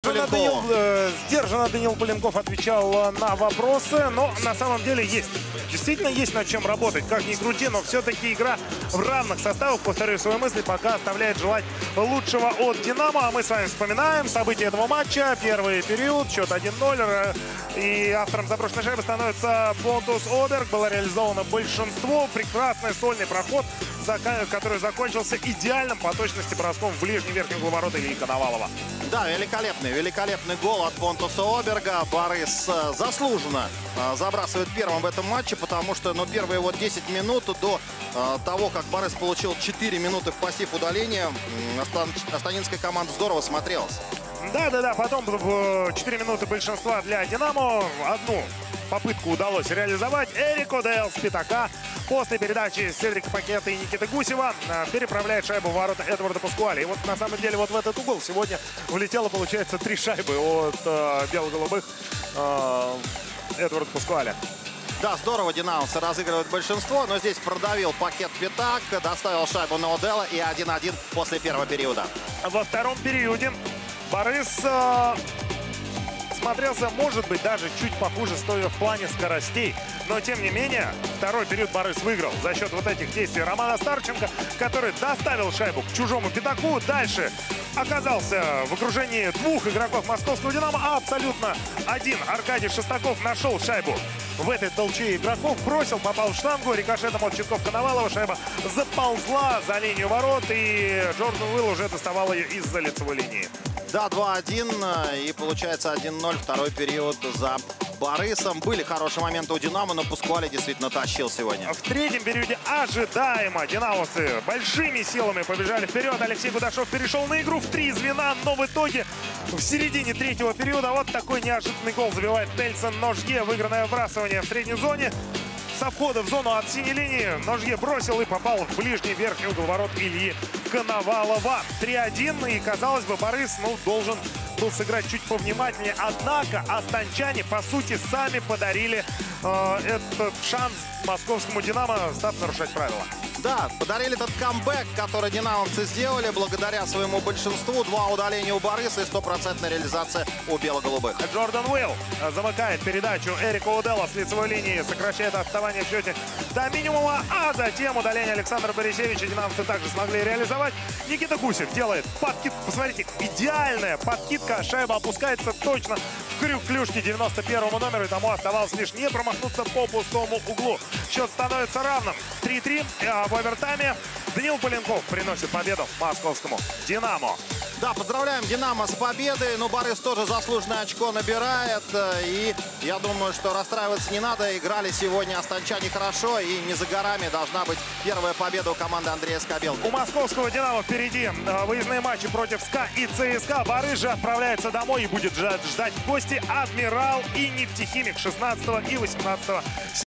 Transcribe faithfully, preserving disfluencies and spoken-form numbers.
сдержанно Данил, э, сдержанно Данил Поленков отвечал на вопросы, но на самом деле есть. Действительно есть над чем работать, как ни крути, но все-таки игра в равных составах, повторю свои мысли, пока оставляет желать лучшего от «Динамо». А мы с вами вспоминаем события этого матча. Первый период, счет один ноль. И автором заброшенной шайбы становится Понтус Оберг. Было реализовано большинство. Прекрасный сольный проход, который закончился идеальным по точности броском в ближний верхний угол ворот Ильи Коновалова. Да, великолепный, великолепный гол от Понтуса Оберга. Борис заслуженно забрасывает первым в этом матче, потому что ну, первые вот десять минут до э, того, как Борис получил четыре минуты в пассив удаления, астанинская команда здорово смотрелась. Да-да-да, потом четыре минуты большинства для «Динамо». Одну попытку удалось реализовать. Эрик Одел с пятака после передачи Седрика Пакета и Никиты Гусева переправляет шайбу в ворота Эдварда Паскуаля. И вот на самом деле вот в этот угол сегодня влетело, получается, три шайбы от э, бело-голубых э, Эдварда Паскуаля. Да, здорово динамовцы разыгрывают большинство, но здесь продавил Пакет пятак, доставил шайбу на Одела и один один после первого периода. Во втором периоде Борис э, смотрелся, может быть, даже чуть похуже, стоя в плане скоростей. Но, тем не менее, второй период Борис выиграл за счет вот этих действий Романа Старченко, который доставил шайбу к чужому пятаку. Дальше оказался в окружении двух игроков московского «Динамо», а абсолютно один Аркадий Шестаков нашел шайбу в этой толчее игроков, бросил, попал в штангу, рикошетом от щитков Коновалова шайба заползла за линию ворот, и Джордан Уилл уже доставал ее из-за лицевой линии. Да, два один, и получается один ноль, второй период за Борисом. Были хорошие моменты у «Динамо», но Паскуале действительно тащил сегодня. В третьем периоде ожидаемо динамовцы большими силами побежали вперед. Алексей Кудашов перешел на игру в три звена, но в итоге в середине третьего периода вот такой неожиданный гол забивает Нельсон Ножье. Выигранное вбрасывание в средней зоне. Со входа в зону от синей линии Ножье бросил и попал в ближний верхний угол ворот Ильи Коновалова. три один, и, казалось бы, Борис ну, должен был сыграть чуть повнимательнее. Однако астанчане, по сути, сами подарили э, этот шанс московскому «Динамо», став нарушать правила. Да, подарили этот камбэк, который динамовцы сделали благодаря своему большинству. Два удаления у Бориса и стопроцентная реализация у бело-голубых. Джордан Уилл замыкает передачу Эрику Одела с лицевой линии, сокращает отставание в счете до минимума, а затем удаление Александра Борисевича динамовцы также смогли реализовать. Никита Гусев делает подкидку. Посмотрите, идеальная подкидка. Шайба опускается точно в крюк клюшки девяносто первому номеру, и тому оставалось лишь не промахнуться по пустому углу. Счет становится равным. три три. В овертайме Данил Поленков приносит победу московскому «Динамо». Да, поздравляем «Динамо» с победой. Но Борис тоже заслуженное очко набирает. И я думаю, что расстраиваться не надо. Играли сегодня астанчане хорошо. И не за горами должна быть первая победа у команды Андрея Скабелки. У московского «Динамо» впереди выездные матчи против СКА и ЦСКА. Борис же отправляется домой и будет ждать в гости «Адмирал» и «Нефтехимик» шестнадцатого и восемнадцатого